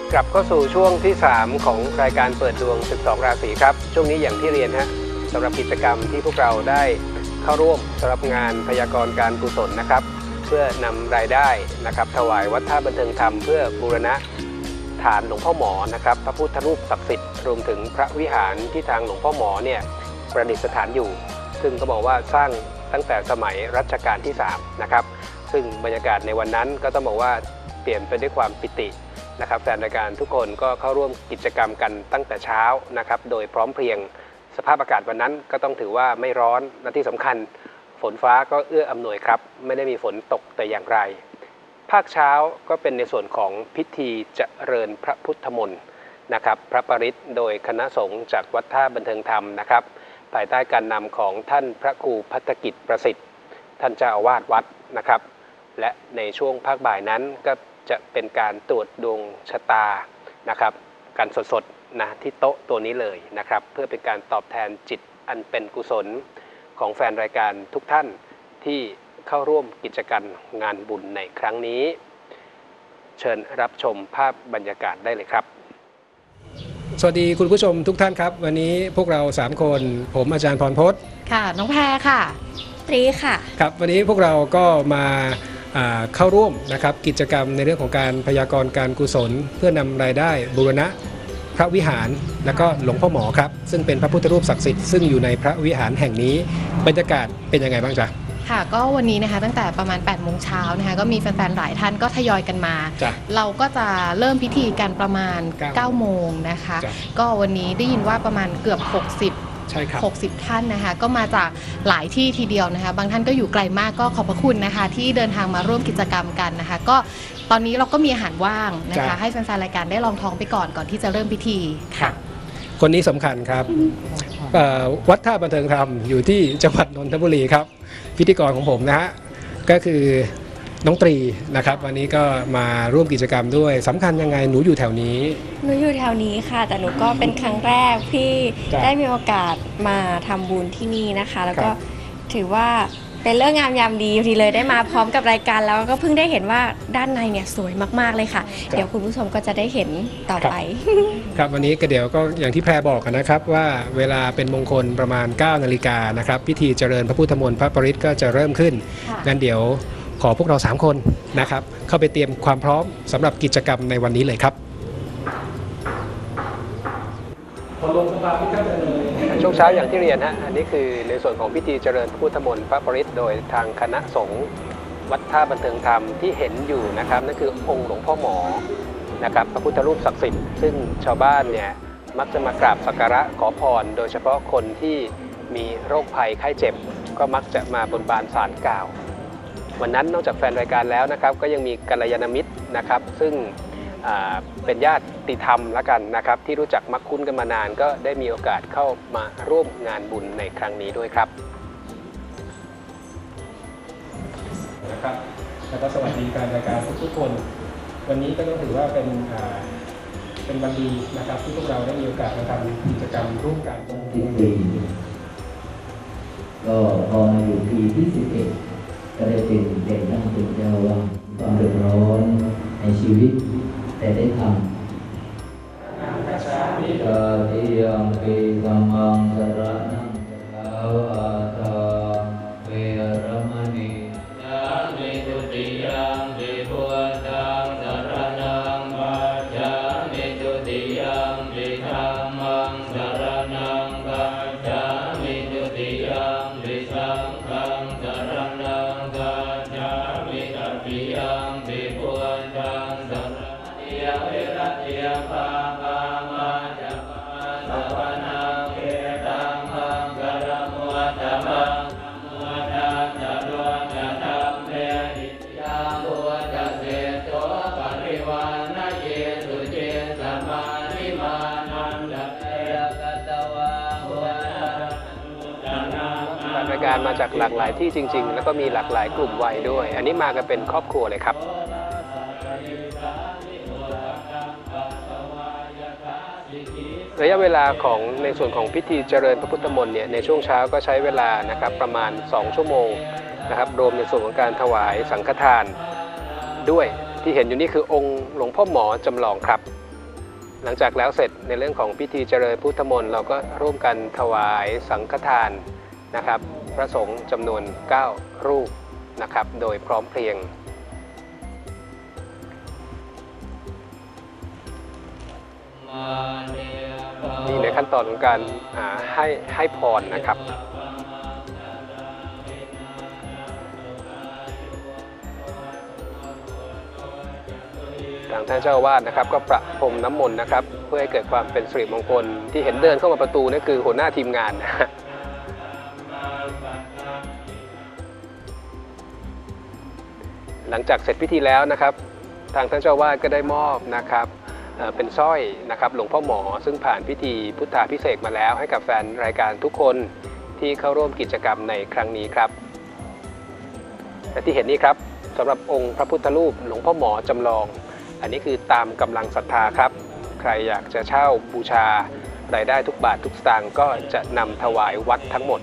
กลับเข้าสู่ช่วงที่3ของรายการเปิดดวง12ราศีครับช่วงนี้อย่างที่เรียนฮะสำหรับกิจกรรมที่พวกเราได้เข้าร่วมสำหรับงานพยากรณ์การกุศลนะครับเพื่อนำรายได้นะครับถวายวัดท่าบันเทิงธรรมเพื่อบูรณะฐานหลวงพ่อหมอนะครับพระพุทธรูปศักดิ์สิทธิ์รวมถึงพระวิหารที่ทางหลวงพ่อหมอเนี่ยประดิษฐานอยู่ซึ่งก็บอกว่าสร้างตั้งแต่สมัยรัชกาลที่3นะครับซึ่งบรรยากาศในวันนั้นก็ต้องบอกว่าเปลี่ยนไปด้วยความปิตินะครับแฟนรายการทุกคนก็เข้าร่วมกิจกรรมกันตั้งแต่เช้านะครับโดยพร้อมเพรียงสภาพอากาศวันนั้นก็ต้องถือว่าไม่ร้อนและที่สำคัญฝนฟ้าก็เอื้ออำนวยครับไม่ได้มีฝนตกแต่อย่างไรภาคเช้าก็เป็นในส่วนของพิธีเจริญพระพุทธมนต์นะครับพระปริตรโดยคณะสงฆ์จากวัดท่าบันเทิงธรรมนะครับภายใต้การนำของท่านพระครูภัตกิจประสิทธิ์ท่านเจ้าอาวาสวัดนะครับและในช่วงภาคบ่ายนั้นก็จะเป็นการตรวจดวงชะตานะครับการสดๆนะที่โต๊ะตัวนี้เลยนะครับเพื่อเป็นการตอบแทนจิตอันเป็นกุศลของแฟนรายการทุกท่านที่เข้าร่วมกิจกรรมงานบุญในครั้งนี้เชิญรับชมภาพบรรยากาศได้เลยครับสวัสดีคุณผู้ชมทุกท่านครับวันนี้พวกเรา3คนผมอาจารย์พรพจน์ค่ะน้องแพรค่ะตรีค่ะครับวันนี้พวกเราก็มาเข้าร่วมนะครับกิจกรรมในเรื่องของการพยากรณ์การกุศลเพื่อนำรายได้บูรณะพระวิหารและก็หลวงพ่อหมอครับซึ่งเป็นพระพุทธรูปศักดิ์สิทธิ์ซึ่งอยู่ในพระวิหารแห่งนี้บรรยากาศเป็นยังไงบ้างจ๊ะค่ะก็วันนี้นะคะตั้งแต่ประมาณ8 โมงเช้านะคะก็มีแฟนๆหลายท่านก็ทยอยกันมาเราก็จะเริ่มพิธีกันประมาณ9 โมงนะคะก็วันนี้ได้ยินว่าประมาณเกือบ60ท่านนะคะก็มาจากหลายที่ทีเดียวนะคะบางท่านก็อยู่ไกลมากก็ขอบพระคุณนะคะที่เดินทางมาร่วมกิจกรรมกันนะคะก็ตอนนี้เราก็มีอาหารว่างนะคะให้แฟนๆรายการได้ลองท้องไปก่อนที่จะเริ่มพิธีค่ะคนนี้สำคัญครับวัดท่าบันเทิงธรรมอยู่ที่จังหวัดนนทบุรีครับพิธีกรของผมนะฮะก็คือน้องตรีนะครับวันนี้ก็มาร่วมกิจกรรมด้วยสำคัญยังไงหนูอยู่แถวนี้หนูอยู่แถวนี้ค่ะแต่หนูก็เป็นครั้งแรกที่ได้มีโอกาสมาทำบุญที่นี่นะคะแล้วก็ถือว่าเป็นเรื่องงามยามดีทีเลยได้มาพร้อมกับรายการแล้วก็เพิ่งได้เห็นว่าด้านในเนี่ยสวยมากๆเลยค่ะเดี๋ยวคุณผู้ชมก็จะได้เห็นต่อไปครับวันนี้ก็เดี๋ยวก็อย่างที่แพรบอกกันนะครับว่าเวลาเป็นมงคลประมาณ 9 นาฬิกานะครับพิธีเจริญพระพุทธมนต์พระปริตรก็จะเริ่มขึ้นงั้นเดี๋ยวขอพวกเรา3คนนะครับเข้าไปเตรียมความพร้อมสำหรับกิจกรรมในวันนี้เลยครับช่วงเช้าอย่างที่เรียนฮะอันนี้คือในส่วนของพิธีเจริญพระพุทธมนต์พระปริตรโดยทางคณะสงฆ์วัดท่าบันเทิงธรรมที่เห็นอยู่นะครับนั่นคือองค์หลวงพ่อหมอนะครับพระพุทธรูปศักดิ์สิทธิ์ซึ่งชาวบ้านเนี่ยมักจะมากราบสักการะขอพรโดยเฉพาะคนที่มีโรคภัยไข้เจ็บก็มักจะมาบนบานศาลกล่าววันนั้นนอกจากแฟนรายการแล้วนะครับก็ยังมีกัลยาณมิตรนะครับซึ่งเป็นญาติธรรมละกันนะครับที่รู้จักมักคุ้นกันมานานก็ได้มีโอกาสเข้ามาร่วมงานบุญในครั้งนี้ด้วยครับนะครับแล้วก็สวัสดีการรายการทุกคนวันนี้ก็ต้องถือว่าเป็นวันดีนะครับที่พวกเราได้มีโอกาสมาทำกิจกรรมร่วมกันปีก็พอมาอยู่ปีที่11ก็ได้เป็นเด็กนั่งเป็นเจ้าว่าความเดือดร้อนในชีวิตแต่ได้ทำกาติยังปิกัมมังสระนังสาวอาตาเวรมณียามิตุติยังปิพุทธังสระนังปัจจามิตุติยังปิธัมมังสระนังปัจจามิตุติยังปิสังฆังสระนังปัจจามิตติยังปิพุทธังสระเวรติยปาปามาจัปปาสัพนังเอตังมังกรมุตตมังมุตตะจะดวงจะทำเมหิยาบุจะเสตัวปริวานะเยสุเจสมาริมานันดเตกัตวาหุรายการมาจากหลากหลายที่จริงๆแล้วก็มีหลากหลายกลุ่มวัยด้วยอันนี้มากันเป็นครอบครัวเลยครับระยะเวลาของในส่วนของพิธีเจริญพระพุทธมนต์เนี่ยในช่วงเช้าก็ใช้เวลานะครับประมาณ2 ชั่วโมงนะครับรวมในส่วนของการถวายสังฆทานด้วยที่เห็นอยู่นี่คือองค์หลวงพ่อหมอจำลองครับหลังจากแล้วเสร็จในเรื่องของพิธีเจริญพุทธมนต์เราก็ร่วมกันถวายสังฆทานนะครับพระสงฆ์จำนวน9รูปนะครับโดยพร้อมเพรียงนี่ในขั้นตอนของการให้พรนะครับทางท่านเจ้าอาวาสนะครับก็ประพรมน้ำมนต์นะครับเพื่อให้เกิดความเป็นสิริมงคลที่เห็นเดินเข้ามาประตูนี่คือหัวหน้าทีมงานนะหลังจากเสร็จพิธีแล้วนะครับทางท่านเจ้าอาวาสก็ได้มอบนะครับเป็นสร้อยนะครับหลวงพ่อหมอซึ่งผ่านพิธีพุทธาภิเษกมาแล้วให้กับแฟนรายการทุกคนที่เข้าร่วมกิจกรรมในครั้งนี้ครับและที่เห็นนี้ครับสำหรับองค์พระพุทธรูปหลวงพ่อหมอจำลองอันนี้คือตามกำลังศรัทธาครับใครอยากจะเช่าบูชารายได้ทุกบาททุกสตางค์ก็จะนำถวายวัดทั้งหมด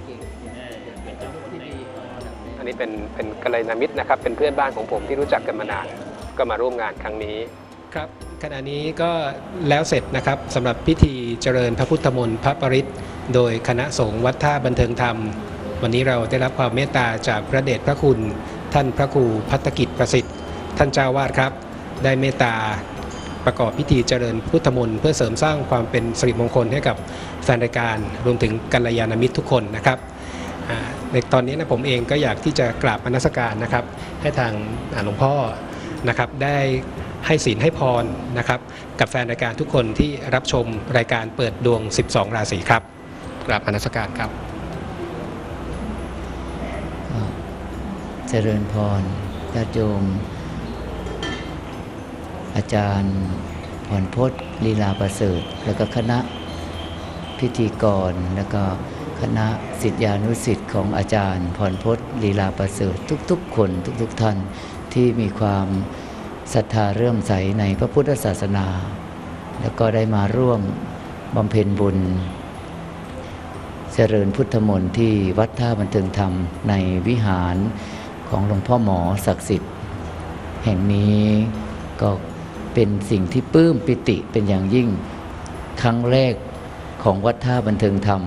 อันนี้เป็นกัลยาณมิตรนะครับเป็นเพื่อนบ้านของผมที่รู้จักกันมานานก็มาร่วมงานครั้งนี้ครับขณะนี้ก็แล้วเสร็จนะครับสำหรับพิธีเจริญพระพุทธมนต์พระปริตรโดยคณะสงฆ์วัดท่าบันเทิงธรรมวันนี้เราได้รับความเมตตาจากพระเดชพระคุณท่านพระครูภัตกิจประสิทธิ์ท่านเจ้าวาดครับได้เมตตาประกอบพิธีเจริญพุทธมนต์เพื่อเสริมสร้างความเป็นสิริมงคลให้กับแฟนรายการรวมถึงกัลยาณมิตรทุกคนนะครับในตอนนี้นะผมเองก็อยากที่จะกราบนมัสการนะครับให้ทางหลวงพ่อนะครับได้ให้ศีลให้พรนะครับกับแฟนรายการทุกคนที่รับชมรายการเปิดดวง12ราศีครับกราบนมัสการครับเจริญพรญาติโยมอาจารย์พรพจน์ลีลาประเสริฐแล้วก็คณะพิธีกรแล้วก็คณะศิษยานุศิษย์ของอาจารย์พรพจน์ลีลาประเสริฐทุกๆคนทุกท่านที่มีความศรัทธาเรื่อมใสในพระพุทธศาสนาแล้วก็ได้มาร่วมบำเพ็ญบุญเจริญพุทธมนต์ที่วัดท่าบันเทิงธรรมในวิหารของหลวงพ่อหมอศักดิ์สิทธิ์แห่งนี้ก็เป็นสิ่งที่ปลื้มปิติเป็นอย่างยิ่งครั้งแรกของวัดท่าบันเทิงธรรม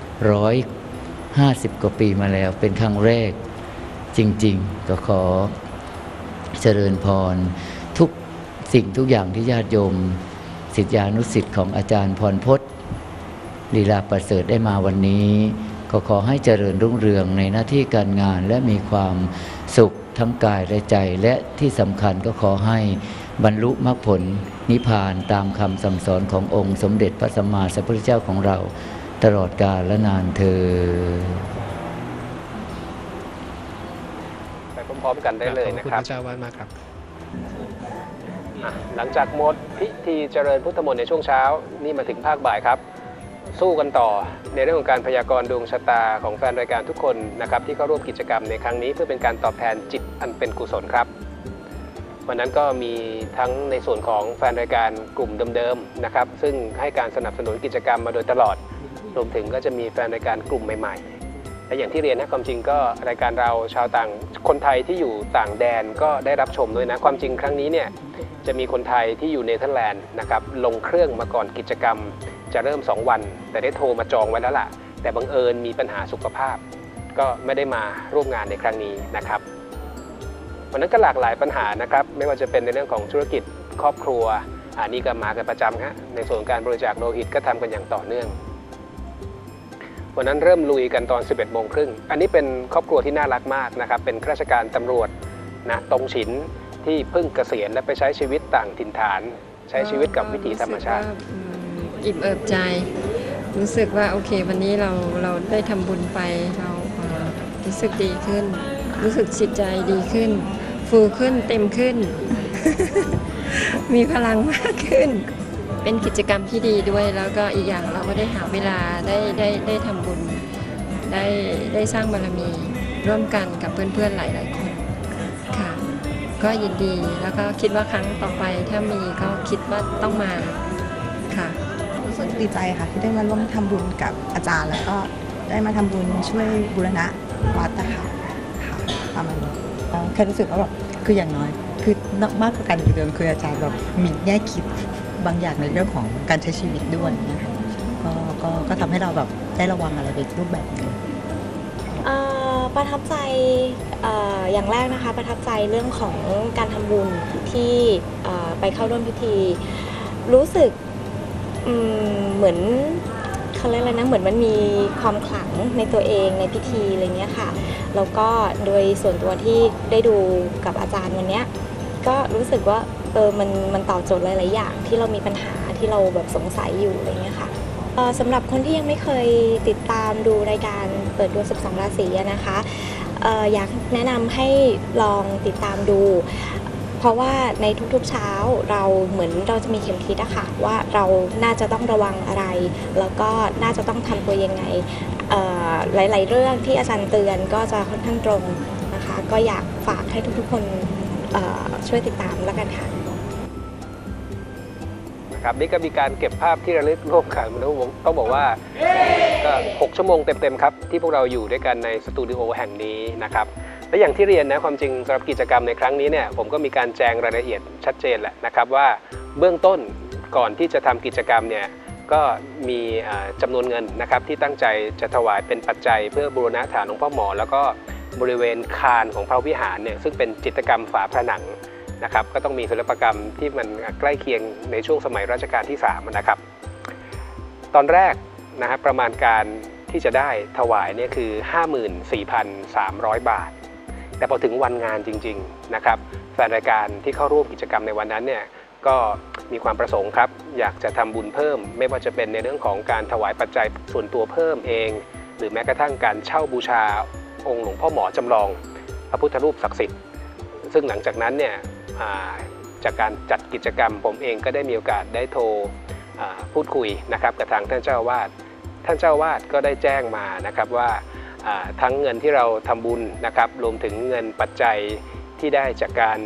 150 กว่าปีมาแล้วเป็นครั้งแรกจริงๆก็ขอเจริญพรทุกสิ่งทุกอย่างที่ญาติโยมศิษยานุศิษย์ของอาจารย์พรพจน์ลีลาประเสริฐได้มาวันนี้ก็ขอให้เจริญรุ่งเรืองในหน้าที่การงานและมีความสุขทั้งกายและใจและที่สำคัญก็ขอให้บรรลุมรรคผลนิพพานตามคำสั่งสอนขององค์สมเด็จพระสัมมาสัมพุทธเจ้าของเราตลอดกาลและนานเทอญไปพร้อมๆกันได้เลยนะครับขอบคุณเจ้าวาดมากครับหลังจากหมดพิธีเจริญพุทธมนต์ในช่วงเช้านี่มาถึงภาคบ่ายครับสู้กันต่อในเรื่องของการพยากรณ์ดวงชะตาของแฟนรายการทุกคนนะครับที่เข้าร่วมกิจกรรมในครั้งนี้เพื่อเป็นการตอบแทนจิตอันเป็นกุศลครับวันนั้นก็มีทั้งในส่วนของแฟนรายการกลุ่มเดิมๆนะครับซึ่งให้การสนับสนุนกิจกรรมมาโดยตลอดรวมถึงก็จะมีแฟนรายการกลุ่มใหม่ๆและอย่างที่เรียนนะความจริงก็รายการเราชาวต่างคนไทยที่อยู่ต่างแดนก็ได้รับชมด้วยนะความจริงครั้งนี้เนี่ยจะมีคนไทยที่อยู่เนเธอร์แลนด์นะครับลงเครื่องมาก่อนกิจกรรมจะเริ่ม2 วันแต่ได้โทรมาจองไว้แล้วล่ะแต่บังเอิญมีปัญหาสุขภาพก็ไม่ได้มาร่วมงานในครั้งนี้นะครับวันนั้นก็หลากหลายปัญหานะครับไม่ว่าจะเป็นในเรื่องของธุรกิจครอบครัวอันนี้ก็มากันประจำฮะในส่วนการบริจาคโลหิตก็ทำกันอย่างต่อเนื่องวันนั้นเริ่มลุยกันตอน 11:30 น.อันนี้เป็นครอบครัวที่น่ารักมากนะครับเป็นข้าราชการตำรวจนะตรงฉินที่เพิ่งเกษียณและไปใช้ชีวิตต่างถิ่นฐานใช้ชีวิตกับวิถีธรรมชาติอิ่มเอิบใจรู้สึกว่าโอเควันนี้เราได้ทำบุญไปเรารู้สึกดีขึ้นรู้สึกจิตใจดีขึ้นฟูขึ้นเต็มขึ้น มีพลังมากขึ้นเป็นกิจกรรมที่ดีด้วยแล้วก็อีกอย่างเราก็ได้หาเวลาได้ทำบุญได้สร้างบารมีร่วมกันกับเพื่อนๆหลายๆคนค่ะก็ยินดีแล้วก็คิดว่าครั้งต่อไปถ้ามีก็คิดว่าต้องมาค่ะรู้สึกดีใจค่ะที่ได้มาร่วมทำบุญกับอาจารย์แล้วก็ได้มาทำบุญช่วยบูรณะวัดนะคะค่ะประมาณนี้แค่รู้สึกว่าแบบคืออย่างน้อยคือมากกว่าการอยู่เดิมคืออาจารย์แบบมีแง่คิดบางอย่างในเรื่องของการใช้ชีวิตด้วยนะคะก็ทำให้เราแบบได้ระวังอะไรเป็นรูปแบบนึงประทับใจอย่างแรกนะคะประทับใจเรื่องของการทำบุญที่ไปเข้าร่วมพิธีรู้สึกเหมือนเขาเรียกอะไรนะเหมือนมันมีความขลังในตัวเองในพิธีอะไรเงี้ยค่ะแล้วก็โดยส่วนตัวที่ได้ดูกับอาจารย์วันนี้ก็รู้สึกว่ามันตอบโจทย์หลายๆอย่างที่เรามีปัญหาที่เราแบบสงสัยอยู่อะไรเงี้ยค่ะสำหรับคนที่ยังไม่เคยติดตามดูรายการเปิดดวง12 ราศีนะคะอยากแนะนำให้ลองติดตามดูเพราะว่าในทุกๆเช้าเราเหมือนเราจะมีเข็มทิศอะค่ะว่าเราน่าจะต้องระวังอะไรแล้วก็น่าจะต้องทำตัวยังไงหลายๆเรื่องที่อาจารย์เตือนก็จะค่อนข้างตรงนะคะก็อยากฝากให้ทุกๆคนช่วยติดตามแล้วกันค่ะครับนี่ก็มีการเก็บภาพที่ระลึกร่วมกันต้องบอกว่าก็6 ชั่วโมงเต็มๆครับที่พวกเราอยู่ด้วยกันในสตูดิโอแห่งนี้นะครับและอย่างที่เรียนนะความจริงสำหรับกิจกรรมในครั้งนี้เนี่ยผมก็มีการแจงรายละเอียดชัดเจนแหละนะครับว่าเบื้องต้นก่อนที่จะทำกิจกรรมเนี่ยก็มีจำนวนเงินนะครับที่ตั้งใจจะถวายเป็นปัจจัยเพื่อบูรณะฐานหลวงพ่อหมอแล้วก็บริเวณคานของพระวิหารเนี่ยซึ่งเป็นจิตรกรรมฝาผนังนะครับก็ต้องมีศิลปกรรมที่มันใกล้เคียงในช่วงสมัยรัชกาลที่3นะครับตอนแรกนะครับประมาณการที่จะได้ถวายเนี่ยคือ 54,300 บาทแต่พอถึงวันงานจริงๆนะครับแฟนรายการที่เข้าร่วมกิจกรรมในวันนั้นเนี่ยก็มีความประสงค์ครับอยากจะทำบุญเพิ่มไม่ว่าจะเป็นในเรื่องของการถวายปัจจัยส่วนตัวเพิ่มเองหรือแม้กระทั่งการเช่าบูชาองค์หลวงพ่อหมอจำลองพระพุทธรูปศักดิ์สิทธิ์ซึ่งหลังจากนั้นเนี่ยจากการจัดกิจกรรมผมเองก็ได้มีโอกาสได้โทรพูดคุยนะครับกับทางท่านเจ้าอาวาสท่านเจ้าอาวาสก็ได้แจ้งมานะครับว่าทั้งเงินที่เราทำบุญนะครับรวมถึงเงินปัจจัยที่ได้จากการ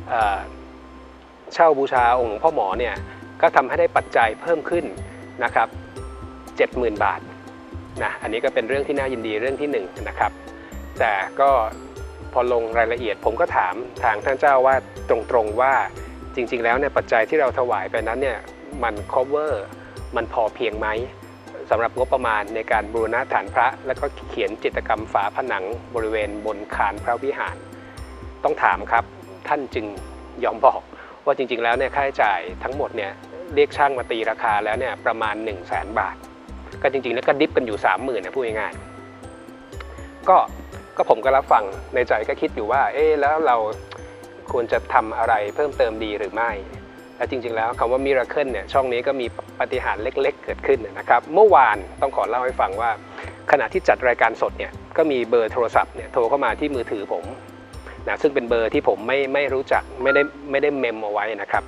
เช่าบูชาองค์หลวงพ่อหมอเนี่ยก็ทำให้ได้ปัจจัยเพิ่มขึ้นนะครับ 70,000 บาทนะอันนี้ก็เป็นเรื่องที่น่ายินดีเรื่องที่1นะครับแต่ก็พอลงรายละเอียดผมก็ถามทางท่านเจ้าว่าตรงๆว่าจริงๆแล้วเนี่ยปัจจัยที่เราถวายไปนั้นเนี่ยมัน cover มันพอเพียงไหมสำหรับงบประมาณในการบูรณะฐานพระแล้วก็เขียนจิตรกรรมฝาผนังบริเวณบนคานพระวิหารต้องถามครับท่านจึงยอมบอกว่าจริงๆแล้วเนี่ยค่าใช้จ่ายทั้งหมดเนี่ยเรียกช่างมาตีราคาแล้วเนี่ยประมาณ 100,000 บาทก็จริงๆแล้วก็ดิฟกันอยู่ 30,000นะพูดง่ายๆก็ผมก็รับฟังในใจก็คิดอยู่ว่าแล้วเราควรจะทำอะไรเพิ่มเติมดีหรือไม่และจริงๆแล้วคำว่ามิราเคิลเนี่ยช่องนี้ก็มีปาฏิหาริย์เล็กๆเกิดขึ้นนะครับเมื่อวานต้องขอเล่าให้ฟังว่าขณะที่จัดรายการสดเนี่ยก็มีเบอร์โทรศัพท์เนี่ยโทรเข้ามาที่มือถือผมนะซึ่งเป็นเบอร์ที่ผมไม่รู้จักไม่ได้เมมเอาไว้นะครับ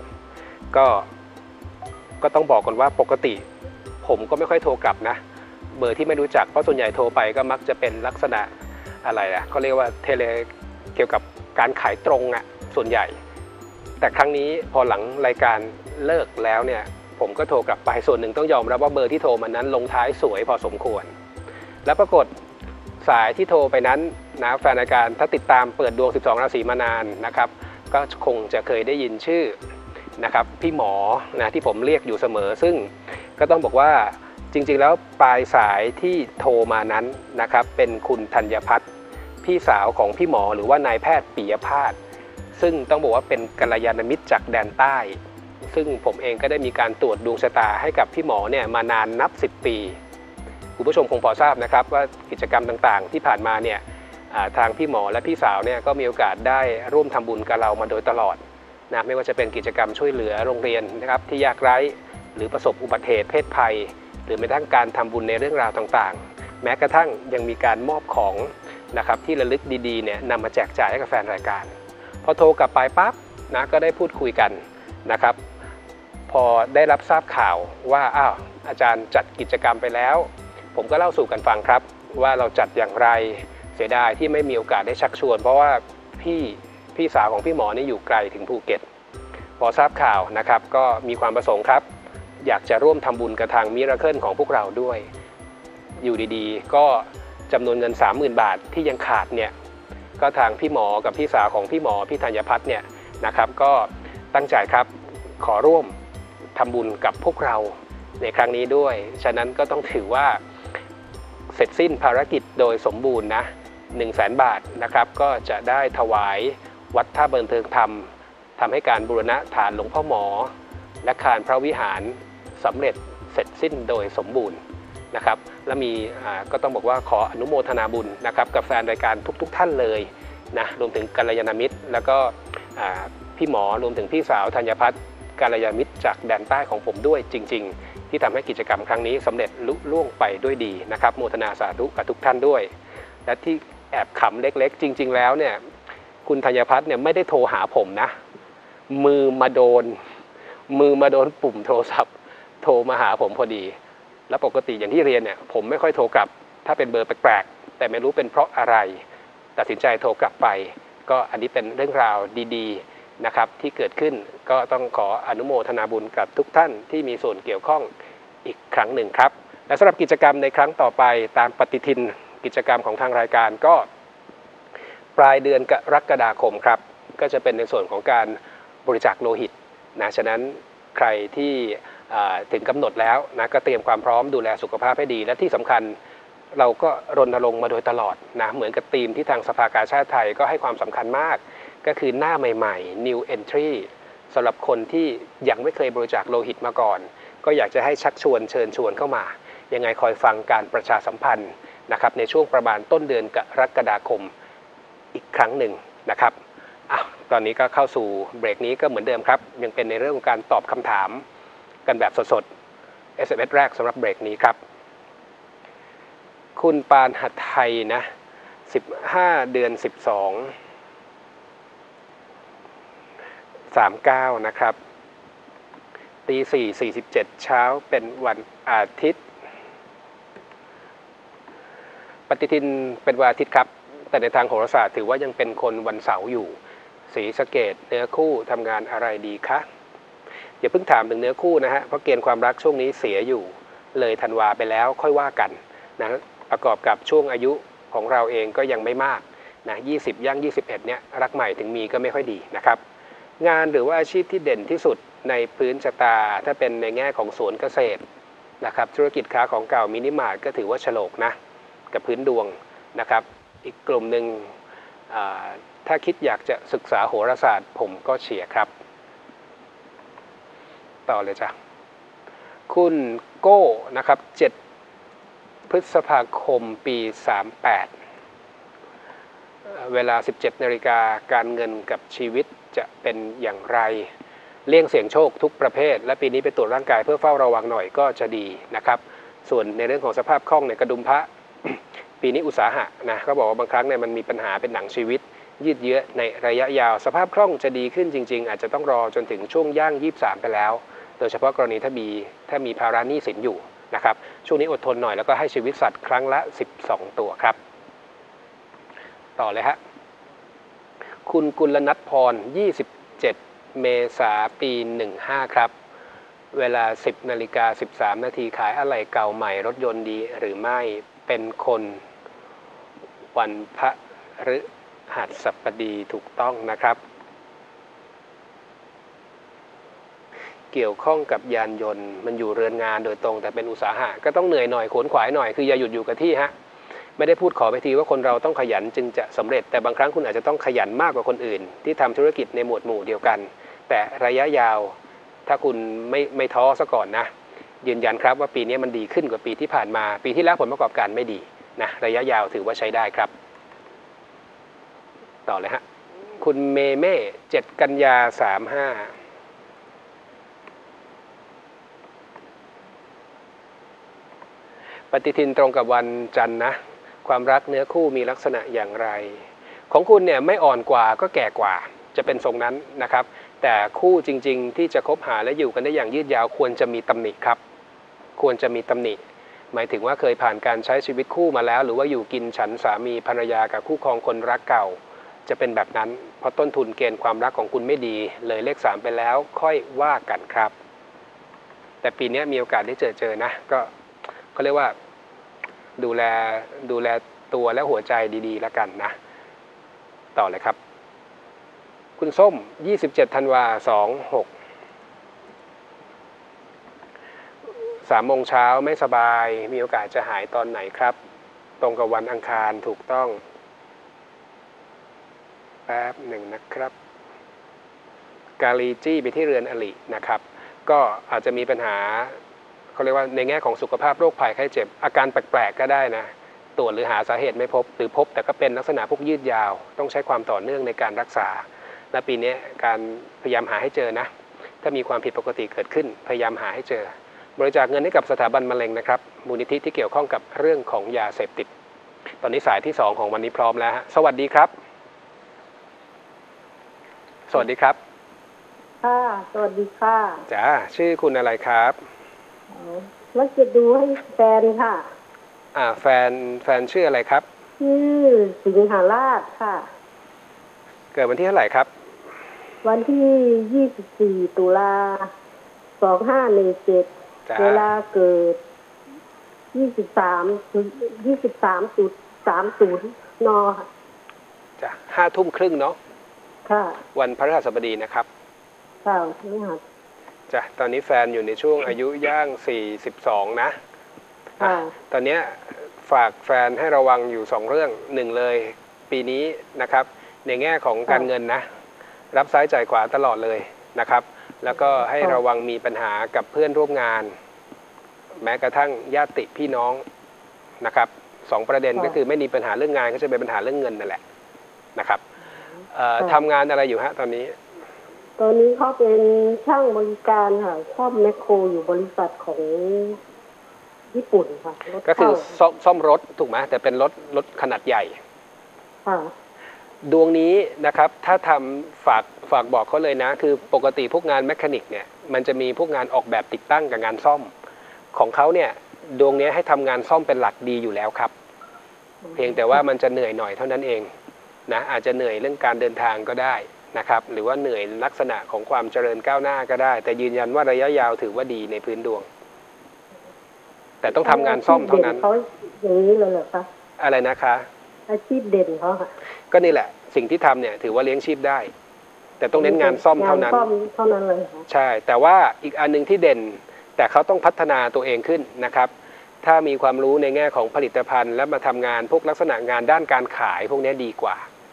ก็ต้องบอกก่อนว่าปกติผมก็ไม่ค่อยโทรกลับนะเบอร์ที่ไม่รู้จักเพราะส่วนใหญ่โทรไปก็มักจะเป็นลักษณะอะไรเขาเรียกว่าเทเลเกี่ยวกับการขายตรงส่วนใหญ่แต่ครั้งนี้พอหลังรายการเลิกแล้วเนี่ยผมก็โทรกลับไปส่วนหนึ่งต้องยอมรับว่าเบอร์ที่โทรมานั้นลงท้ายสวยพอสมควรแล้วปรากฏสายที่โทรไปนั้นนะแฟนรายการถ้าติดตามเปิดดวง12 ราศีมานานนะครับก็คงจะเคยได้ยินชื่อนะครับพี่หมอนะที่ผมเรียกอยู่เสมอซึ่งก็ต้องบอกว่าจริงๆแล้วปลายสายที่โทรมานั้นนะครับเป็นคุณธัญพัฒน์พี่สาวของพี่หมอหรือว่านายแพทย์ปิยภาสซึ่งต้องบอกว่าเป็นกัลยาณมิตรจากแดนใต้ซึ่งผมเองก็ได้มีการตรวจดวงชะตาให้กับพี่หมอเนี่ยมานานนับ10 ปีคุณผู้ชมคงพอทราบนะครับว่ากิจกรรมต่างๆที่ผ่านมาเนี่ยทางพี่หมอและพี่สาวเนี่ยก็มีโอกาสได้ร่วมทำบุญกับเรามาโดยตลอดนะไม่ว่าจะเป็นกิจกรรมช่วยเหลือโรงเรียนนะครับที่ยากไร้หรือประสบอุบัติเหตุเพศภัยหรือแม้กระทั่งการทำบุญในเรื่องราวต่างๆแม้กระทั่งยังมีการมอบของนะครับที่ระลึกดีๆเนี่ยนำมาแจกจ่ายให้กับแฟนรายการพอโทรกลับไปปั๊บนะก็ได้พูดคุยกันนะครับพอได้รับทราบข่าวว่าอาจารย์จัดกิจกรรมไปแล้วผมก็เล่าสู่กันฟังครับว่าเราจัดอย่างไรเสียดายที่ไม่มีโอกาสได้ชักชวนเพราะว่าพี่สาวของพี่หมอนี่อยู่ไกลถึงภูเก็ตพอทราบข่าวนะครับก็มีความประสงค์ครับอยากจะร่วมทำบุญกับทางมิราเคิลของพวกเราด้วยอยู่ดีๆก็จำนวนเงิน 30,000 บาทที่ยังขาดเนี่ยก็ทางพี่หมอกับพี่สาวของพี่หมอพี่ธัญพัฒน์เนี่ยนะครับก็ตั้งใจครับขอร่วมทำบุญกับพวกเราในครั้งนี้ด้วยฉะนั้นก็ต้องถือว่าเสร็จสิ้นภารกิจโดยสมบูรณ์นะ100,000 บาทนะครับก็จะได้ถวายวัดท่าบันเทิงธรรมทำให้การบูรณะฐานหลวงพ่อหมอและคานพระวิหารสำเร็จเสร็จสิ้นโดยสมบูรณ์นะครับและมีก็ต้องบอกว่าขออนุโมทนาบุญนะครับกับแฟนรายการทุกท่านเลยนะรวมถึงกัลยาณมิตรแล้วก็พี่หมอรวมถึงพี่สาวธัญพัฒน์กัลยาณมิตรจากแดนใต้ของผมด้วยจริงๆที่ทำให้กิจกรรมครั้งนี้สำเร็จลุล่วงไปด้วยดีนะครับโมทนาสาธุกับทุกท่านด้วยและที่แอบขำเล็กๆจริงๆแล้วเนี่ยคุณธัญพัฒน์เนี่ยไม่ได้โทรหาผมนะมือมาโดนปุ่มโทรศัพท์โทรมาหาผมพอดีแล้วปกติอย่างที่เรียนเนี่ยผมไม่ค่อยโทรกลับถ้าเป็นเบอร์แปลกๆแต่ไม่รู้เป็นเพราะอะไรตัดสินใจโทรกลับไปก็อันนี้เป็นเรื่องราวดีๆนะครับที่เกิดขึ้นก็ต้องขออนุโมทนาบุญกับทุกท่านที่มีส่วนเกี่ยวข้องอีกครั้งหนึ่งครับและสำหรับกิจกรรมในครั้งต่อไปตามปฏิทินกิจกรรมของทางรายการก็ปลายเดือนกรกฎาคมครับก็จะเป็นในส่วนของการบริจาคโลหิตนะฉะนั้นใครที่ถึงกำหนดแล้วนะก็เตรียมความพร้อมดูแลสุขภาพให้ดีและที่สำคัญเราก็รณรงค์มาโดยตลอดนะเหมือนกับธีมที่ทางสภากาชาดไทยก็ให้ความสำคัญมากก็คือหน้าใหม่ๆ new entry สำหรับคนที่ยังไม่เคยบริจาคโลหิตมาก่อนก็อยากจะให้ชักชวนเชิญชวนเข้ามายังไงคอยฟังการประชาสัมพันธ์นะครับในช่วงประมาณต้นเดือนกรกฎาคมอีกครั้งหนึ่งนะครับตอนนี้ก็เข้าสู่เบรกนี้ก็เหมือนเดิมครับยังเป็นในเรื่องของการตอบคำถามกันแบบสดๆ SMS แรกสำหรับเบรกนี้ครับคุณปานหัดไทยนะ15 เดือน 12 39นะครับตี 4:47 เช้าเป็นวันอาทิตย์ปฏิทินเป็นวันอาทิตย์ครับแต่ในทางโหราศาสตร์ถือว่ายังเป็นคนวันเสาร์อยู่ศรีสะเกษเนื้อคู่ทำงานอะไรดีคะอย่าเพิ่งถามถึงเนื้อคู่นะฮะเพราะเกณฑ์ความรักช่วงนี้เสียอยู่เลยธันวาไปแล้วค่อยว่ากันนะประกอบกับช่วงอายุของเราเองก็ยังไม่มากนะ20ย่าง21เนี่ยรักใหม่ถึงมีก็ไม่ค่อยดีนะครับงานหรือว่าอาชีพที่เด่นที่สุดในพื้นชะตาถ้าเป็นในแง่ของสวนเกษตรนะครับธุรกิจค้าของเก่ามินิมาร์ทก็ถือว่าฉลกนะกับพื้นดวงนะครับอีกกลุ่มหนึ่งถ้าคิดอยากจะศึกษาโหราศาสตร์ผมก็เชียร์ครับต่อเลยจ้ะคุณโก้นะครับ7 พฤษภาคมปี 38เวลา 17 นาฬิกาการเงินกับชีวิตจะเป็นอย่างไรเลี่ยงเสี่ยงโชคทุกประเภทและปีนี้ไปตรวจร่างกายเพื่อเฝ้าระวังหน่อยก็จะดีนะครับส่วนในเรื่องของสภาพคล่องในกระดุมพระ ปีนี้อุตสาหะนะเขาบอกว่าบางครั้งเนี่ยมันมีปัญหาเป็นหนังชีวิตยืดเยื้อในระยะยาวสภาพคล่องจะดีขึ้นจริงๆอาจจะต้องรอจนถึงช่วงย่าง23ไปแล้วโดยเฉพาะกรณีถ้ามีภาระหนี้สินอยู่นะครับช่วงนี้อดทนหน่อยแล้วก็ให้ชีวิตสัตว์ครั้งละ12ตัวครับต่อเลยฮะคุณกุลนัทพร27 เมษายนปี15ครับเวลา 10 นาฬิกา 13 นาทีขายอะไหล่เก่าใหม่รถยนต์ดีหรือไม่เป็นคนวันพฤหัสบดีถูกต้องนะครับเกี่ยวข้องกับยานยนต์มันอยู่เรือนงานโดยตรงแต่เป็นอุตสาหะก็ต้องเหนื่อยหน่อยขวนขวายหน่อยคืออย่าหยุดอยู่กับที่ฮะไม่ได้พูดขอไปทีว่าคนเราต้องขยันจึงจะสำเร็จแต่บางครั้งคุณอาจจะต้องขยันมากกว่าคนอื่นที่ทำธุรกิจในหมวดหมู่เดียวกันแต่ระยะยาวถ้าคุณไม่ท้อซะก่อนนะยืนยันครับว่าปีนี้มันดีขึ้นกว่าปีที่ผ่านมาปีที่แล้วผลประกอบการไม่ดีนะระยะยาวถือว่าใช้ได้ครับต่อเลยฮะคุณเมเม่7 กันยา 35ปฏิทินตรงกับวันจันทร์นะความรักเนื้อคู่มีลักษณะอย่างไรของคุณเนี่ยไม่อ่อนกว่าก็แก่กว่าจะเป็นทรงนั้นนะครับแต่คู่จริงๆที่จะคบหาและอยู่กันได้อย่างยืดยาวควรจะมีตำหนิครับควรจะมีตำหนิหมายถึงว่าเคยผ่านการใช้ชีวิตคู่มาแล้วหรือว่าอยู่กินฉันสามีภรรยากับคู่ครองคนรักเก่าจะเป็นแบบนั้นเพราะต้นทุนเกณฑ์ความรักของคุณไม่ดีเลยเลข3ไปแล้วค่อยว่ากันครับแต่ปีนี้มีโอกาสได้เจอนะก็เขาเรียกว่าดูแลตัวและหัวใจดีๆแล้วกันนะต่อเลยครับคุณส้ม27 ธันวาคม 26 3 โมงเช้าไม่สบายมีโอกาสจะหายตอนไหนครับ ตรงกับวันอังคารถูกต้องแป๊บหนึ่งนะครับกาลีจี้ไปที่เรือนอลินะครับก็อาจจะมีปัญหาเขาเรียกว่าในแง่ของสุขภาพโรคภัยไข้เจ็บอาการแปลกๆก็ได้นะตรวจหรือหาสาเหตุไม่พบหรือพบแต่ก็เป็นลักษณะพวกยืดยาวต้องใช้ความต่อเนื่องในการรักษาและปีนี้การพยายามหาให้เจอนะถ้ามีความผิดปกติเกิดขึ้นพยายามหาให้เจอบริจาคเงินให้กับสถาบันมะเร็งนะครับมูลนิธิที่เกี่ยวข้องกับเรื่องของยาเสพติดตอนนี้สายที่2ของวันนี้พร้อมแล้วฮะสวัสดีครับสวัสดีครับค่ะสวัสดีค่ะจ้าชื่อคุณอะไรครับแล้วจะดูให้แฟนค่ะแฟนชื่ออะไรครับชื่อสิงหาราชค่ะเกิดวันที่เท่าไหร่ครับวันที่24ตุลา2517เวลาเกิด23:30 น.ค่ะจ้ะ5:30เนาะค่ะวันพฤหัสบดีนะครับค่ะพฤหัสจ้ะตอนนี้แฟนอยู่ในช่วงอายุย่าง42นะตอนนี้ฝากแฟนให้ระวังอยู่2เรื่อง1เลยปีนี้นะครับในแง่ของการเงินนะรับซ้ายจ่ายขวาตลอดเลยนะครับแล้วก็ให้ระวังมีปัญหากับเพื่อนร่วมงานแม้กระทั่งญาติพี่น้องนะครับ2ประเด็นก็คือไม่มีปัญหาเรื่องงานก็จะเป็นปัญหาเรื่องเงินนั่นแหละนะครับทำงานอะไรอยู่ฮะตอนนี้เขาเป็นช่างบริการค่ะซ่อมแมคโครอยู่บริษัทของญี่ปุ่นค่ะก็คือซ่อมรถถูกไหมแต่เป็นรถขนาดใหญ่ดวงนี้นะครับถ้าทำฝากบอกเขาเลยนะคือปกติพวกงานแมคานิกเนี่ยมันจะมีพวกงานออกแบบติดตั้งกับงานซ่อมของเขาเนี่ยดวงนี้ให้ทำงานซ่อมเป็นหลักดีอยู่แล้วครับเพียงแต่ว่ามันจะเหนื่อยหน่อยเท่านั้นเองนะอาจจะเหนื่อยเรื่องการเดินทางก็ได้นะครับหรือว่าเหนื่อยลักษณะของความเจริญก้าวหน้าก็ได้แต่ยืนยันว่าระยะยาวถือว่าดีในพื้นดวงแต่ต้องทำงานซ่อมเท่านั้นเขาอย่างนี้เลยเหรอคะอะไรนะคะอาชีพเด่นเขาค่ะก็นี่แหละสิ่งที่ทำเนี่ยถือว่าเลี้ยงชีพได้แต่ต้องเน้นงานซ่อมเท่านั้นเลยใช่แต่ว่าอีกอันนึงที่เด่นแต่เขาต้องพัฒนาตัวเองขึ้นนะครับถ้ามีความรู้ในแง่ของผลิตภัณฑ์และมาทำงานพวกลักษณะงานด้านการขายพวกนี้ดีกว่า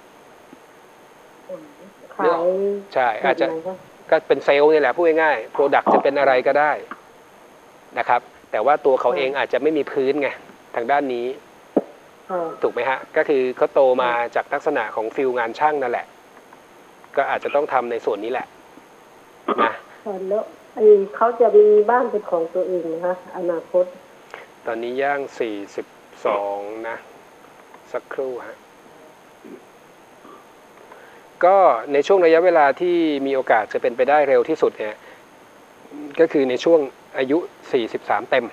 ขายใช่อาจจะก็เป็นเซลล์นี่แหละพูดง่ายๆโปรดักต์จะเป็นอะไรก็ได้นะครับแต่ว่าตัวเขาเองอาจจะไม่มีพื้นไงทางด้านนี้ถูกไหมฮะก็คือเขาโตมาจากลักษณะของฟิลงานช่างนั่นแหละก็อาจจะต้องทำในส่วนนี้แหละนะแล้วเขาจะมีบ้านเป็นของตัวเองนะคะอนาคตตอนนี้ย่าง42นะสักครู่ฮะก็ในช่วงระยะเวลาที่มีโอกาสจะเป็นไปได้เร็วที่สุดเนี่ยก็คือในช่วงอายุ43เต็ม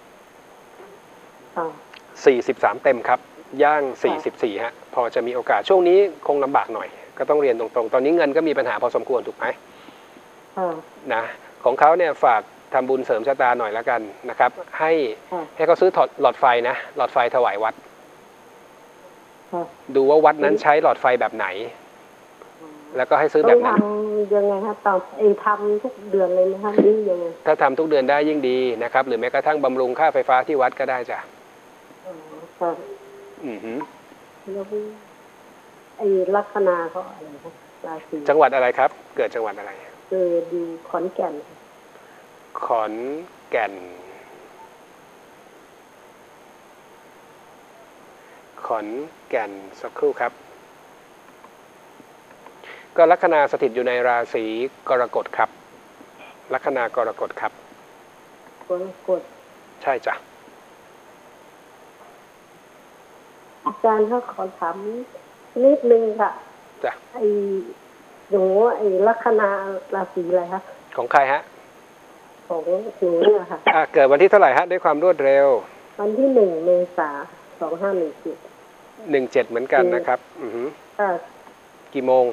43เต็มครับย่าง44ฮะพอจะมีโอกาสช่วงนี้คงลำบากหน่อยก็ต้องเรียนตรงๆตอนนี้เงินก็มีปัญหาพอสมควรถูกไหมนะของเขาเนี่ยฝากทำบุญเสริมชะตาหน่อยแล้วกันนะครับให้เขาซื้อหลอดไฟนะหลอดไฟถวายวัดดูว่าวัดนั้นใช้หลอดไฟแบบไหนแล้วก็ให้ซื้อแบบนั้นยังไงครับทำทุกเดือนเลยไหมครับนี่ยังไงถ้าทำทุกเดือนได้ยิ่งดีนะครับหรือแม้กระทั่งบำรุงค่าไฟฟ้าที่วัดก็ได้จ้ะแล้วลัคนาเขาอะไรครับราศีจังหวัดอะไรครับเกิดจังหวัดอะไรเกิดอยู่ขอนแก่นขอนแก่นขอนแก่นสักครู่ครับก็ลัคนาสถิตอยู่ในราศีกรกฎครับลัคนากรกฎครับกรกฎใช่จ้ะอาจารย์เขาขอถามนิดนึงค่ะจ้ะหนูลัคนาราศีอะไรคะของใครฮะของหนูเนี่ยค่ะเกิดวันที่เท่าไหร่ฮะด้วยความรวดเร็ววันที่1 เมษายน 2517 เหมือนกันนะครับกี่โมง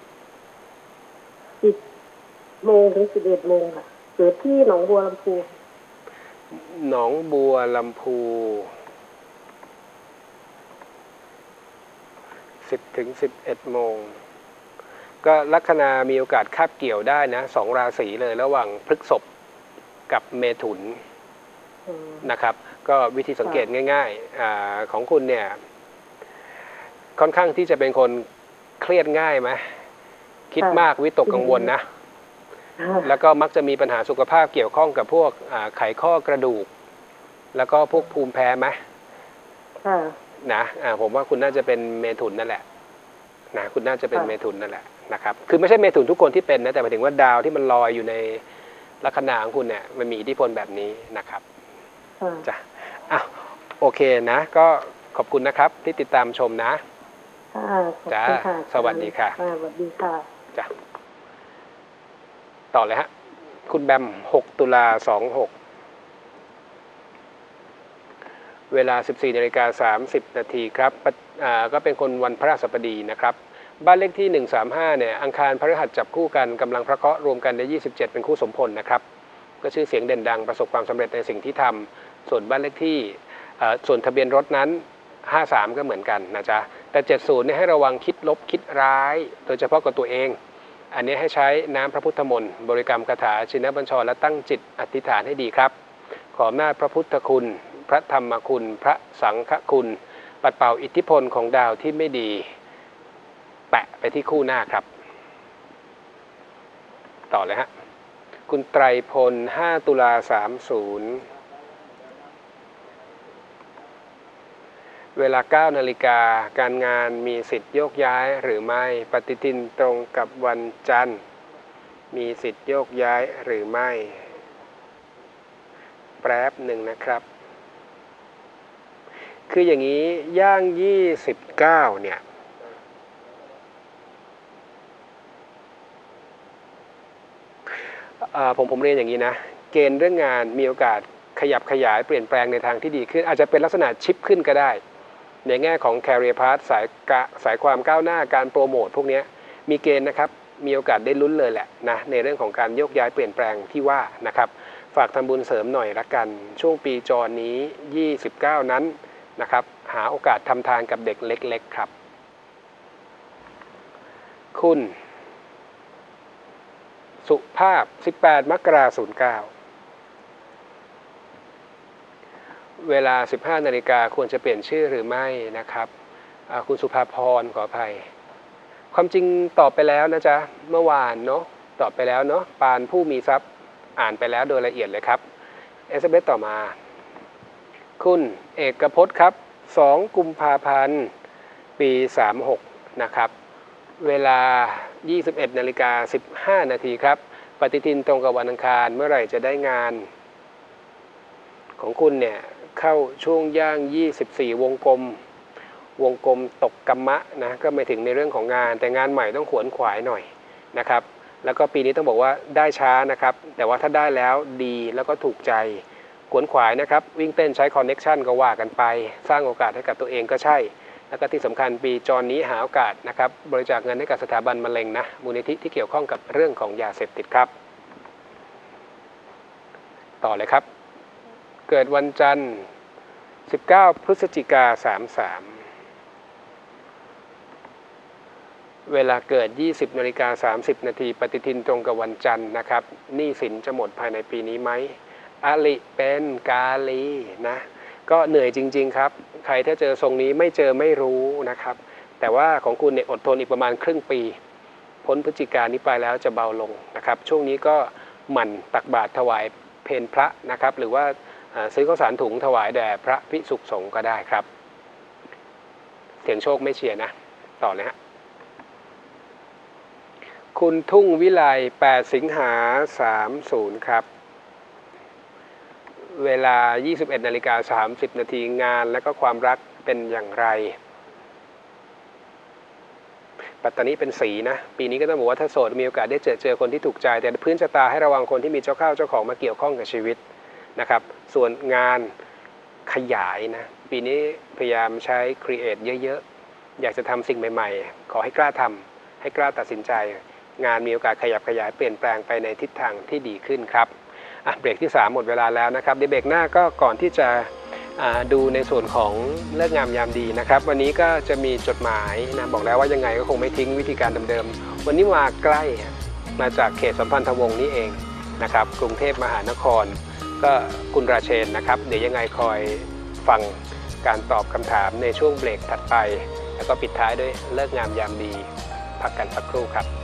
10 โมงถึง 11 โมงค่ะเกิดที่หนองบัวลำพูหนองบัวลำพู10 ถึง 11 โมงก็ลัคนามีโอกาสคาบเกี่ยวได้นะ2ราศีเลยระหว่างพฤษภกับเมถุนนะครับ ก็วิธีสังเกตง่ายๆของคุณเนี่ยค่อนข้างที่จะเป็นคนเครียดง่ายไหมคิดมากวิตกกังวลนะแล้วก็มักจะมีปัญหาสุขภาพเกี่ยวข้องกับพวกไขข้อกระดูกแล้วก็พวกภูมิแพ้ไหมนะผมว่าคุณน่าจะเป็นเมถุนนั่นแหละนะคุณน่าจะเป็นเมถุนนั่นแหละนะครับคือไม่ใช่เมถุนทุกคนที่เป็นนะแต่หมายถึงว่าดาวที่มันลอยอยู่ในลัคนาของคุณเนี่ยมันมีอิทธิพลแบบนี้นะครับจ้ะโอเคนะก็ขอบคุณนะครับที่ติดตามชมนะจ้าสวัสดีค่ะสวัสดีค่ะจ้ะต่อเลยฮะคุณแบม6 ตุลา 26เวลา 14:30 นาทีครับก็เป็นคนวันพฤหัสบดีนะครับบ้านเลขที่135เนี่ยอังคารพฤหัสจับคู่กันกำลังพระเคราะห์รวมกันได้27เป็นคู่สมพลนะครับก็ชื่อเสียงเด่นดังประสบความสำเร็จในสิ่งที่ทำส่วนบ้านเลขที่ส่วนทะเบียนรถนั้น53ก็เหมือนกันนะจ๊ะแต่70เนี่ยให้ระวังคิดลบคิดร้ายโดยเฉพาะกับตัวเองอันนี้ให้ใช้น้ำพระพุทธมนต์บริกรรมคาถาชินบัญชรและตั้งจิตอธิษฐานให้ดีครับขออำนาจพระพุทธคุณพระธรรมคุณพระสังฆคุณปัดเป่าอิทธิพลของดาวที่ไม่ดีแปะไปที่คู่หน้าครับต่อเลยฮะคุณไตรพล5 ตุลา 30เวลา 9 นาฬิกาการงานมีสิทธิ์โยกย้ายหรือไม่ปฏิทินตรงกับวันจันทร์มีสิทธิ์โยกย้ายหรือไม่แป๊บหนึ่งนะครับคืออย่างนี้ย่าง29เนี่ยผมเรียนอย่างนี้นะเกณฑ์เรื่องงานมีโอกาสขยับขยายเปลี่ยนแปลงในทางที่ดีขึ้นอาจจะเป็นลักษณะชิปขึ้นก็ได้ในแง่ของ career path สายความก้าวหน้าการโปรโมทพวกนี้มีเกณฑ์นะครับมีโอกาสได้ลุ้นเลยแหละนะในเรื่องของการโยกย้ายเปลี่ยนแปลงที่ว่านะครับฝากทำบุญเสริมหน่อยละกันช่วงปีจรนี้29นั้นนะครับหาโอกาสทำทานกับเด็กเล็กๆครับคุณสุภาพ18 มกราคม 09เวลา 15 นาฬิกาควรจะเปลี่ยนชื่อหรือไม่นะครับคุณสุภาพรขออภัยความจริงตอบไปแล้วนะจ๊ะเมื่อวานเนาะตอบไปแล้วเนาะปานผู้มีทรัพย์อ่านไปแล้วโดยละเอียดเลยครับSMS ต่อมาคุณเอกพจน์ครับ2 กุมภาพันธ์ ปี 36นะครับเวลา 21 นาฬิกา 15 นาทีครับปฏิทินตรงกับวันอังคารเมื่อไหร่จะได้งานของคุณเนี่ยเข้าช่วงย่าง24วงกลมตกกัมมะนะก็ไม่ถึงในเรื่องของงานแต่งานใหม่ต้องขวนขวายหน่อยนะครับแล้วก็ปีนี้ต้องบอกว่าได้ช้านะครับแต่ว่าถ้าได้แล้วดีแล้วก็ถูกใจขวนขวายนะครับวิ่งเต้นใช้คอนเน็กชันก็ว่ากันไปสร้างโอกาสให้กับตัวเองก็ใช่แล้วก็ที่สำคัญปีจรนี้หาโอกาสนะครับบริจาคเงินให้กับสถาบันมะเร็งนะมูลนิธิที่เกี่ยวข้องกับเรื่องของยาเสพติดครับต่อเลยครับเกิดวันจันทร์19 พฤศจิกายน 33เวลาเกิด 20 นาฬิกา 30 นาทีปฏิทินตรงกับวันจันทร์นะครับหนี้สินจะหมดภายในปีนี้ไหมอลิเป็นกาลีนะก็เหนื่อยจริงๆครับใครถ้าเจอทรงนี้ไม่เจอไม่รู้นะครับแต่ว่าของคุณเนี่ยอดทนอีกประมาณครึ่งปีพ้นพฤศจิกายนนี้ไปแล้วจะเบาลงนะครับช่วงนี้ก็หมั่นตักบาตรถวายเพลพระนะครับหรือว่าซื้อข้าวสารถุงถวายแด่พระภิกษุสงฆ์ก็ได้ครับเสียงโชคไม่เชียร์นะต่อเลยฮะคุณทุ่งวิไล8 สิงหา 30ครับเวลา 21 นาฬิกา 30 นาทีงานและก็ความรักเป็นอย่างไรปัตตานีเป็นสีนะปีนี้ก็ต้องบอกว่าถ้าโสดมีโอกาสได้เจอคนที่ถูกใจแต่พื้นชะตาให้ระวังคนที่มีเจ้าเข้าเจ้าของมาเกี่ยวข้องกับชีวิตนะครับส่วนงานขยายนะปีนี้พยายามใช้ครีเอทเยอะๆอยากจะทำสิ่งใหม่ๆขอให้กล้าทำให้กล้าตัดสินใจงานมีโอกาสขยับขยายเปลี่ยนแปลงไปในทิศทางที่ดีขึ้นครับเบรกที่3หมดเวลาแล้วนะครับในเบรกหน้าก็ก่อนที่จะดูในส่วนของเลิกงามยามดีนะครับวันนี้ก็จะมีจดหมายนะบอกแล้วว่ายังไงก็คงไม่ทิ้งวิธีการเดิมๆวันนี้มาใกล้มาจากเขตสัมพันธวงศ์นี่เองนะครับกรุงเทพมหานครก็คุณราเชนนะครับเดี๋ยวยังไงคอยฟังการตอบคำถามในช่วงเบรกถัดไปแล้วก็ปิดท้ายด้วยเลิกงามยามดีพักกันสักครู่ครับ